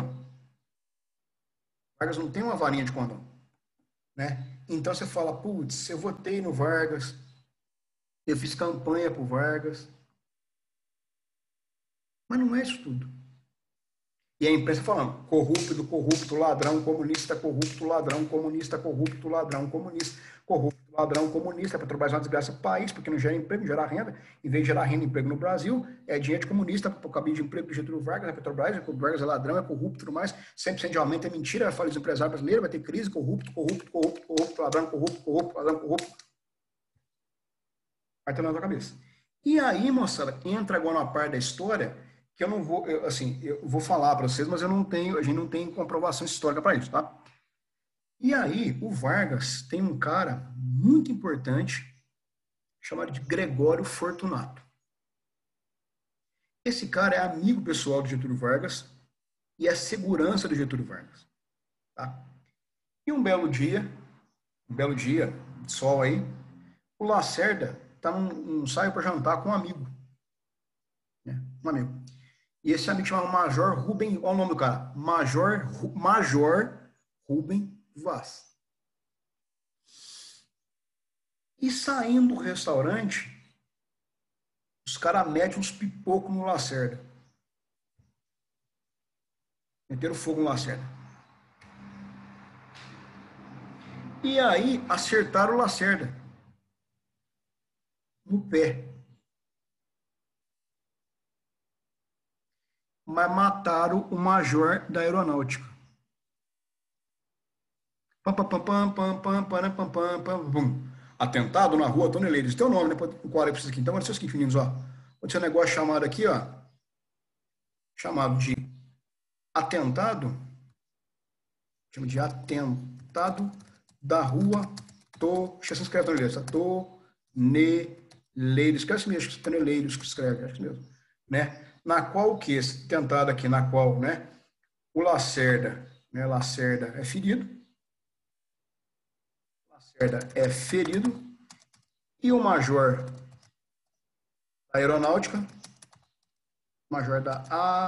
O Vargas não tem uma varinha de condão, né? Então você fala, putz, eu votei no Vargas, eu fiz campanha pro Vargas. Mas não é isso tudo. E a imprensa falando, corrupto, ladrão, comunista, corrupto, ladrão, comunista, corrupto, ladrão, comunista, corrupto, ladrão, comunista. A Petrobras é uma desgraça para o país, porque não gera emprego, não gera renda. Em vez de gerar renda e emprego no Brasil, é dinheiro de comunista para o cabide de emprego do Getúlio Vargas, a Petrobras, o Vargas é ladrão, é corrupto e tudo mais. 100% de aumento é mentira, vai falar dos empresários brasileiros, vai ter crise, corrupto, ladrão, corrupto, ladrão, corrupto. Vai ter na tua cabeça. E aí, moçada, entra agora uma parte da história que eu não vou, eu vou falar para vocês, mas a gente não tem comprovação histórica para isso, tá? E aí, o Vargas tem um cara muito importante, chamado de Gregório Fortunato. Esse cara é amigo pessoal do Getúlio Vargas e é segurança do Getúlio Vargas, tá? E um belo dia, sol aí, o Lacerda tá num saio para jantar com um amigo, né? Um amigo. E esse amigo chamava Major Rubem, olha o nome do cara, Major Rubem Vaz. E saindo do restaurante, os caras metem uns pipocos no Lacerda. Meteram fogo no Lacerda. E aí acertaram o Lacerda no pé. Mas mataram o major da aeronáutica. Atentado na rua Antônio Leiros. Tem o nome, né? O qual é preciso aqui. Então, olha seus meninos, ó. Aconteceu um negócio chamado aqui, ó. Chamado de atentado. Chama de atentado da rua Deixa eu escrever Antônio Leiros. Toneleiros. Escreve assim mesmo. Toneleiros que escreve. Acho que mesmo. Né? Na qual que esse tentado aqui, na qual, né, o Lacerda é ferido. Lacerda é ferido e o major da aeronáutica, major da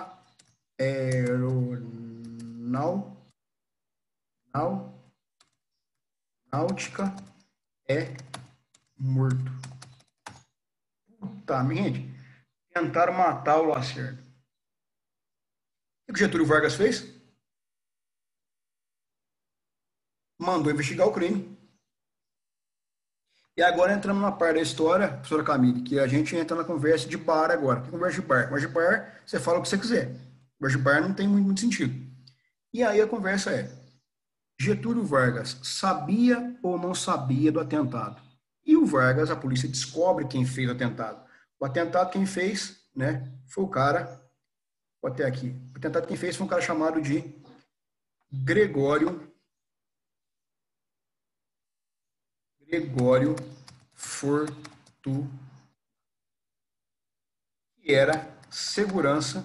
aeronáutica é morto. Puta, minha gente. Tentaram matar o Lacerda. O que o Getúlio Vargas fez? Mandou investigar o crime. E agora entramos na parte da história, professora Camille, que a gente entra na conversa de bar agora. Que conversa de bar? Conversa de bar, você fala o que você quiser. Conversa de bar não tem muito sentido. E aí a conversa é, Getúlio Vargas sabia ou não sabia do atentado? E o Vargas, a polícia descobre quem fez o atentado. O atentado quem fez, né, foi o cara, vou até aqui, o atentado quem fez foi um cara chamado de Gregório Fortunato, que era segurança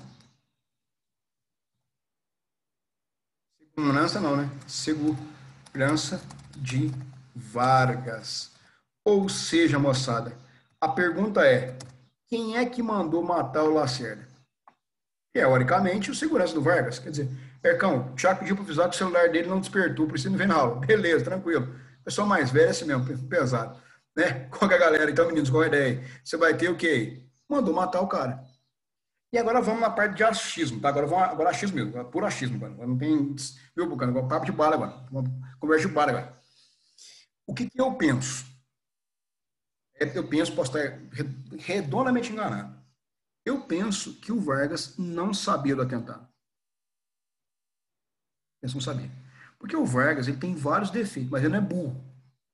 de Vargas. Ou seja, moçada, a pergunta é, quem é que mandou matar o Lacerda? Teoricamente, o segurança do Vargas. Quer dizer, Ercão, o Thiago pediu para avisar que o celular dele não despertou, por isso não vem na aula. Beleza, tranquilo. pessoal mais velho é assim mesmo, pesado. Né? Qual que é a galera? Então, meninos, qual a ideia aí? Você vai ter o quê? Mandou matar o cara. E agora vamos na parte de achismo, tá? Agora achismo mesmo, puro achismo agora. Não tem, viu, Bucano? Agora papo de bala agora. Conversa de bala agora. O que eu penso? Eu penso, posso estar redondamente enganado. Eu penso que o Vargas não sabia do atentado. Penso não sabia. Porque o Vargas, ele tem vários defeitos, mas ele não é burro.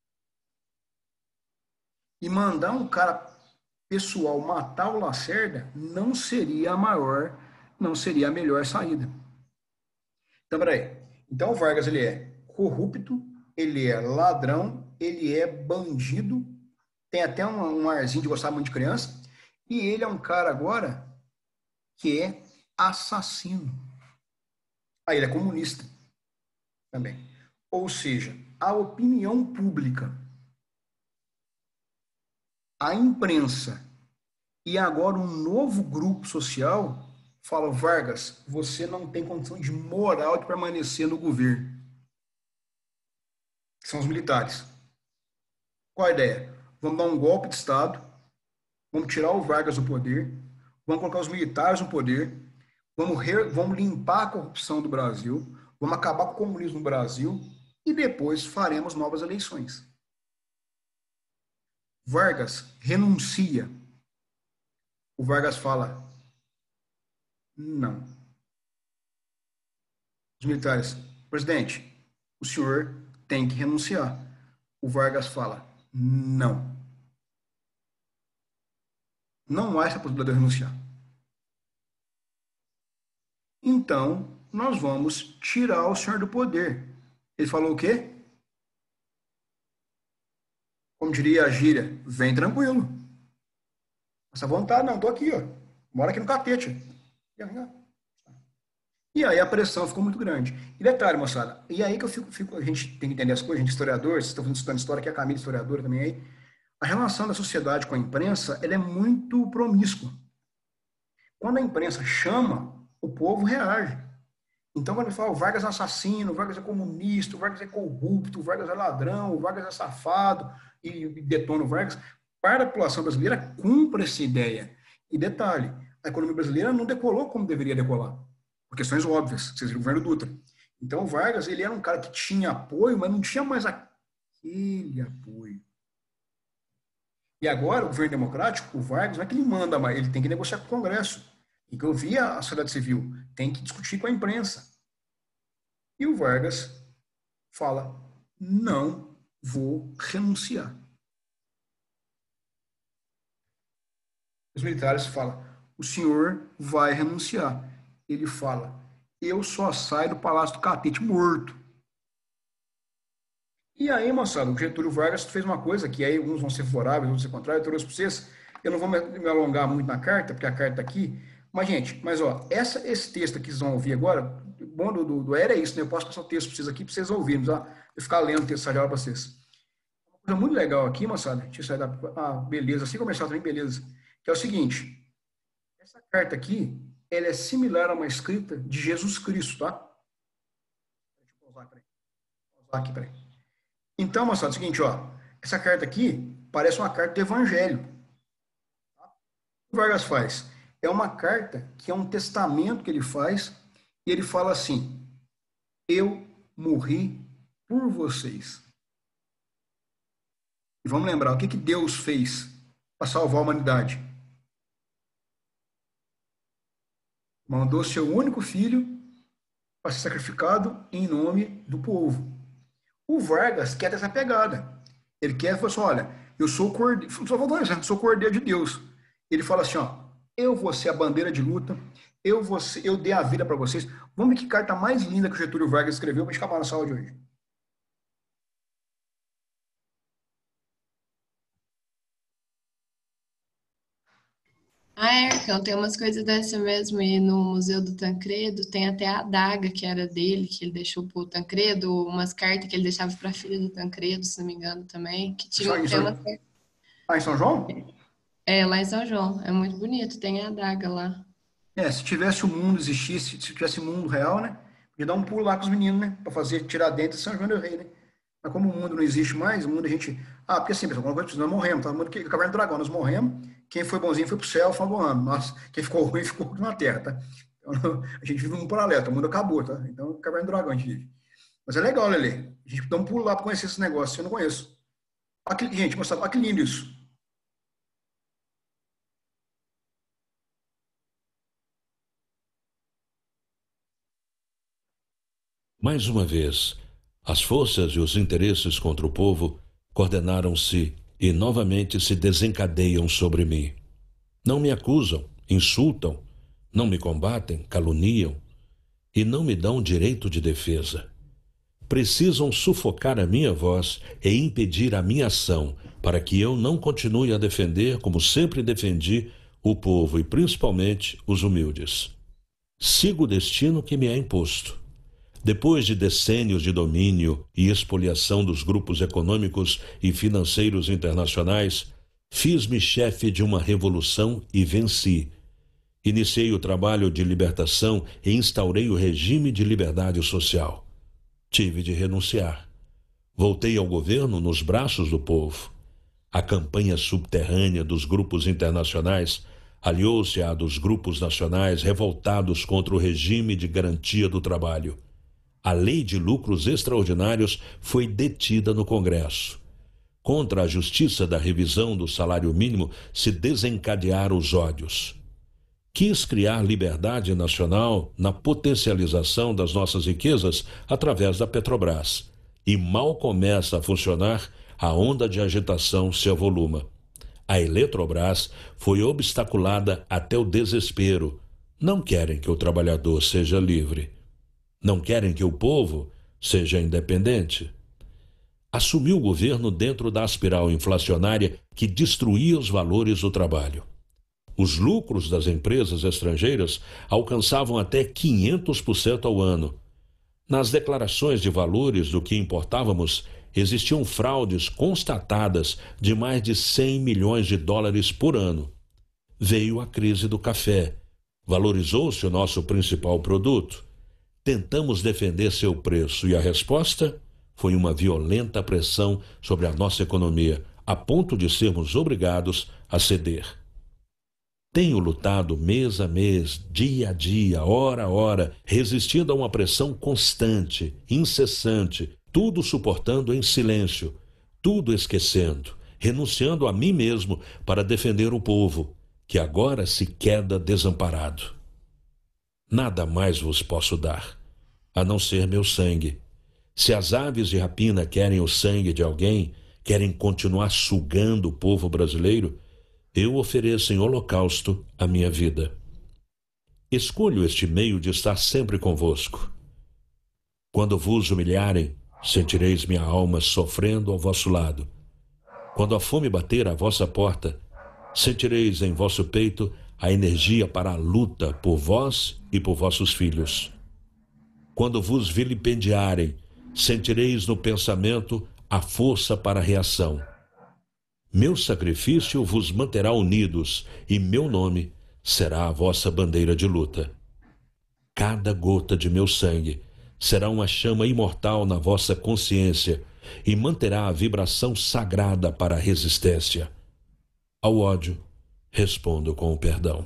E mandar um cara pessoal matar o Lacerda não seria a melhor saída. Então, peraí. Então o Vargas, ele é corrupto, ele é ladrão, ele é bandido, tem até um arzinho de gostar muito de criança, e ele é um cara agora que é assassino. Aí ele é comunista também. Ou seja, a opinião pública, a imprensa e agora um novo grupo social fala: Vargas, você não tem condição de moral de permanecer no governo. São os militares. Qual a ideia? Vamos dar um golpe de Estado, vamos tirar o Vargas do poder, vamos colocar os militares no poder, vamos limpar a corrupção do Brasil, vamos acabar com o comunismo no Brasil e depois faremos novas eleições. Vargas renuncia. O Vargas fala: não. Os militares: presidente, o senhor tem que renunciar. O Vargas fala: não. Não há essa possibilidade de renunciar. Então, nós vamos tirar o senhor do poder. Ele falou o quê? Como diria a gíria: vem tranquilo. Essa vontade, não, tô aqui, ó. Mora aqui no catete. E aí a pressão ficou muito grande. E detalhe, moçada, e aí que eu fico a gente tem que entender as coisas, a gente é historiador, vocês estão estudando história, que a Camila é historiadora também aí. A relação da sociedade com a imprensa, ela é muito promíscua. Quando a imprensa chama, o povo reage. Então, quando ele fala: o Vargas é assassino, o Vargas é comunista, o Vargas é corrupto, o Vargas é ladrão, o Vargas é safado, e detona o Vargas, para a população brasileira, cumpre essa ideia. E detalhe, a economia brasileira não decolou como deveria decolar, por questões óbvias, vocês viram o governo Dutra. Então, o Vargas, ele era um cara que tinha apoio, mas não tinha mais aquele apoio. E agora, o governo democrático, o Vargas, não é que ele manda mais, ele tem que negociar com o Congresso. E que ouvir a sociedade civil, tem que discutir com a imprensa. E o Vargas fala: não vou renunciar. Os militares falam: o senhor vai renunciar. Ele fala: eu só saio do Palácio do Catete morto. E aí, moçada, o Getúlio Vargas fez uma coisa que aí uns vão ser favoráveis, outros vão ser contrários, eu trouxe para vocês. Eu não vou me alongar muito na carta, porque a carta está aqui. Mas, gente, ó, esse texto aqui que vocês vão ouvir agora, o bom do Era é isso, né? Eu posso passar o texto para vocês aqui, para vocês ouvirem, tá? Eu ficar lendo o texto para vocês. Uma coisa muito legal aqui, moçada, deixa eu sair da... beleza, assim começar também, beleza. Que é o seguinte: essa carta aqui, ela é similar a uma escrita de Jesus Cristo, tá? Deixa eu pausar aqui, peraí. Então, moçada, é o seguinte, ó, essa carta aqui parece uma carta do Evangelho. Tá? O que o Vargas faz? É uma carta que é um testamento que ele faz, e ele fala assim: eu morri por vocês. E vamos lembrar, o que Deus fez para salvar a humanidade? Mandou seu único filho para ser sacrificado em nome do povo. O Vargas quer ter essa pegada. Ele quer falar assim: olha, eu sou o cordeiro, sou o cordeiro de Deus. Ele fala assim: ó, eu vou ser a bandeira de luta, eu dei a vida para vocês. Vamos ver que carta mais linda que o Getúlio Vargas escreveu para a gente acabar na sala de hoje. Ercão, tem umas coisas dessa mesmo, e no Museu do Tancredo tem até a adaga que era dele, que ele deixou pro Tancredo, umas cartas que ele deixava para a filha do Tancredo, se não me engano também, que tinha em São João? Lá em São João, é muito bonito, tem a adaga lá. Se tivesse o mundo existisse, se tivesse mundo real, né? Podia dar um pulo lá com os meninos, né? Para fazer Tiradentes e São João del Rei, né? Mas como o mundo não existe mais, o mundo a gente... porque assim, pessoal, nós morremos, tá? O mundo que Caverna do Dragão, nós morremos, quem foi bonzinho foi pro céu, foi voando. Nós, quem ficou ruim ficou na Terra, tá? Então, a gente vive num paralelo, tá? O mundo acabou, tá? Então, Caverna do Dragão a gente vive. Mas é legal, Lelê. A gente dá um pulo lá para conhecer esse negócio, eu não conheço. Gente, moçada, olha que lindo isso. Mais uma vez, as forças e os interesses contra o povo coordenaram-se e novamente se desencadeiam sobre mim. Não me acusam, insultam, não me combatem, caluniam e não me dão direito de defesa. Precisam sufocar a minha voz e impedir a minha ação para que eu não continue a defender, como sempre defendi, o povo e principalmente os humildes. Sigo o destino que me é imposto. Depois de decênios de domínio e expoliação dos grupos econômicos e financeiros internacionais, fiz-me chefe de uma revolução e venci. Iniciei o trabalho de libertação e instaurei o regime de liberdade social. Tive de renunciar. Voltei ao governo nos braços do povo. A campanha subterrânea dos grupos internacionais aliou-se à dos grupos nacionais revoltados contra o regime de garantia do trabalho. A lei de lucros extraordinários foi detida no Congresso. Contra a justiça da revisão do salário mínimo se desencadearam os ódios. Quis criar liberdade nacional na potencialização das nossas riquezas através da Petrobras. E mal começa a funcionar, a onda de agitação se avoluma. A Eletrobras foi obstaculada até o desespero. Não querem que o trabalhador seja livre. Não querem que o povo seja independente. Assumiu o governo dentro da espiral inflacionária que destruía os valores do trabalho. Os lucros das empresas estrangeiras alcançavam até 500% ao ano. Nas declarações de valores do que importávamos, existiam fraudes constatadas de mais de 100 milhões de dólares por ano. Veio a crise do café. Valorizou-se o nosso principal produto. Tentamos defender seu preço e a resposta foi uma violenta pressão sobre a nossa economia, a ponto de sermos obrigados a ceder. Tenho lutado mês a mês, dia a dia, hora a hora, resistindo a uma pressão constante, incessante, tudo suportando em silêncio, tudo esquecendo, renunciando a mim mesmo para defender o povo, que agora se queda desamparado. Nada mais vos posso dar, a não ser meu sangue. Se as aves de rapina querem o sangue de alguém, querem continuar sugando o povo brasileiro, eu ofereço em holocausto a minha vida. Escolho este meio de estar sempre convosco. Quando vos humilharem, sentireis minha alma sofrendo ao vosso lado. Quando a fome bater à vossa porta, sentireis em vosso peito a energia para a luta por vós e por vossos filhos. Quando vos vilipendiarem, sentireis no pensamento a força para a reação. Meu sacrifício vos manterá unidos e meu nome será a vossa bandeira de luta. Cada gota de meu sangue será uma chama imortal na vossa consciência e manterá a vibração sagrada para a resistência. Ao ódio, respondo com o perdão.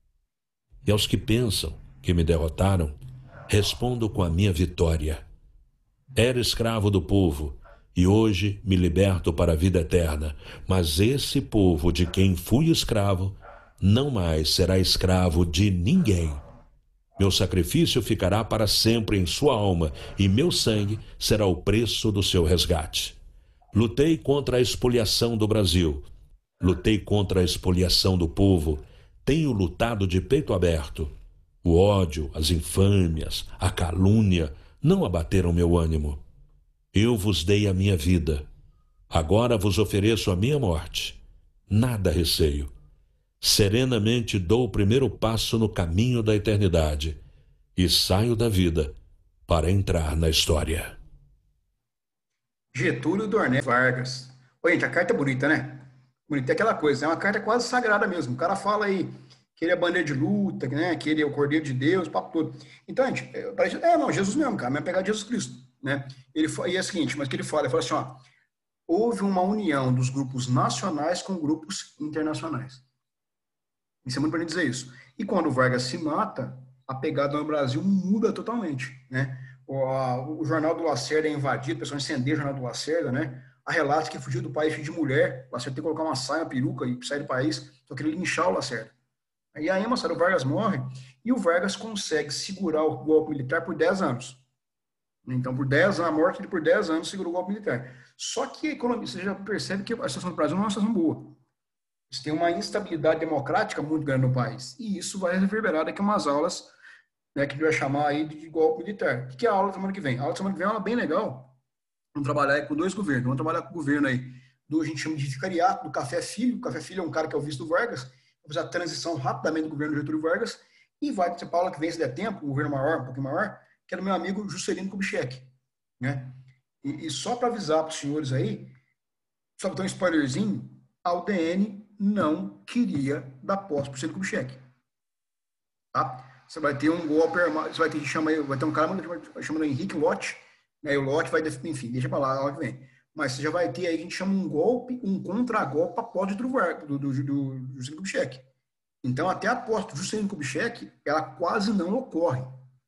E aos que pensam que me derrotaram, respondo com a minha vitória. Era escravo do povo, e hoje me liberto para a vida eterna, mas esse povo de quem fui escravo não mais será escravo de ninguém. Meu sacrifício ficará para sempre em sua alma, e meu sangue será o preço do seu resgate. Lutei contra a expoliação do Brasil, lutei contra a expoliação do povo, tenho lutado de peito aberto. O ódio, as infâmias, a calúnia não abateram meu ânimo. Eu vos dei a minha vida. Agora vos ofereço a minha morte. Nada receio. Serenamente dou o primeiro passo no caminho da eternidade e saio da vida para entrar na história. Getúlio Dornelles Vargas. Oi, gente, a carta é bonita, né? Bonita é aquela coisa, é uma carta quase sagrada mesmo. O cara fala aí que ele é bandeira de luta, né? Que ele é o Cordeiro de Deus, papo todo. Então, gente, não, Jesus mesmo, cara, vai pegar Jesus Cristo. né? E é o seguinte, mas o que ele fala assim, ó, houve uma união dos grupos nacionais com grupos internacionais. Isso é muito importante dizer isso. E quando o Vargas se mata, a pegada no Brasil muda totalmente, né? O jornal do Lacerda é invadido, o pessoal incendeia o jornal do Lacerda, né? Há relatos que fugiu do país de mulher, o Lacerda tem que colocar uma saia, uma peruca e sair do país, só queria linchar o Lacerda. E aí, moçada, o Vargas morre e o Vargas consegue segurar o golpe militar por 10 anos. Então, por 10 anos, a morte dele por 10 anos segurou o golpe militar. Só que a economia, você já percebe que a situação do Brasil não é uma situação boa. Você tem uma instabilidade democrática muito grande no país. E isso vai reverberar daqui a umas aulas, né, que a gente vai chamar aí de golpe militar. O que é a aula da semana que vem? A aula da semana que vem é uma bem legal. Vamos trabalhar com 2 governos. Vamos trabalhar com o governo aí do, a gente chama de vicariato, do Café Filho. O Café Filho é um cara que é o vice do Vargas. Vamos fazer a transição rapidamente do governo do Getúlio Vargas. E vai ser a aula que vem, se der tempo, um governo maior, um pouquinho maior, que é do meu amigo Juscelino Kubitschek, né? E só para avisar para os senhores aí, só para dar um spoilerzinho, a UDN não queria dar posse para o Juscelino Kubitschek. Tá? Você vai ter um golpe armado, você vai ter, vai ter um cara chamado Henrique Lott, né? E o Lott vai, enfim, deixa para lá, a hora que vem. Mas você já vai ter aí, a gente chama um golpe, um contra-golpe a posse do Juscelino Kubitschek. Então, até a posse do Juscelino Kubitschek, ela quase não ocorre.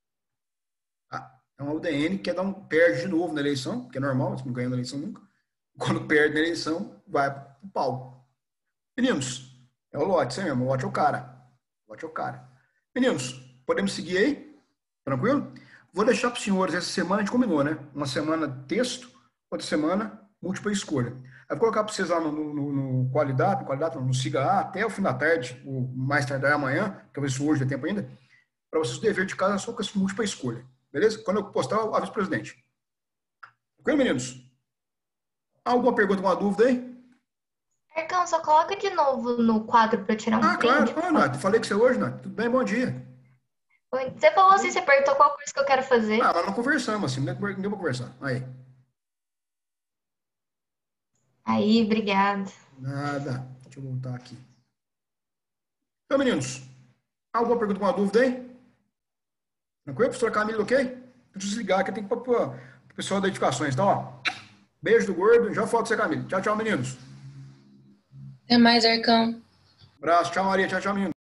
É uma UDN que perde de novo na eleição, que é normal, você não ganha na eleição nunca. Quando perde na eleição, vai pro pau. Meninos, é o Lott, isso aí mesmo, o Lott é o cara. O Lott é o cara. Meninos, podemos seguir aí? Tranquilo? Vou deixar para os senhores, essa semana a gente combinou, né? Uma semana texto, outra semana múltipla escolha. Eu vou colocar para vocês lá no Qualidade, no Siga A, até o fim da tarde, ou mais tardar amanhã, talvez hoje dê tempo ainda, para vocês o dever de casa só com essa múltipla escolha. Beleza? Quando eu postar, eu aviso o presidente. Ok, meninos? Alguma pergunta, alguma dúvida aí? Ercão, só coloca de novo no quadro para tirar um print. Claro. Nath, falei com você hoje, Nath. Tudo bem? Bom dia. Você falou assim, você perguntou qual coisa que eu quero fazer. Mas não conversamos assim, não deu para conversar. Aí, obrigada. Nada. Deixa eu voltar aqui. Então, meninos, alguma pergunta, alguma dúvida aí? Tranquilo, professora Camila, ok? Deixa eu desligar aqui, tem que ir para o pessoal da edificações. Então, ó, beijo do gordo, já volto pra você, Camila. Tchau, tchau, meninos. Até mais, Arcão. Abraço, tchau, Maria, tchau, tchau, meninos.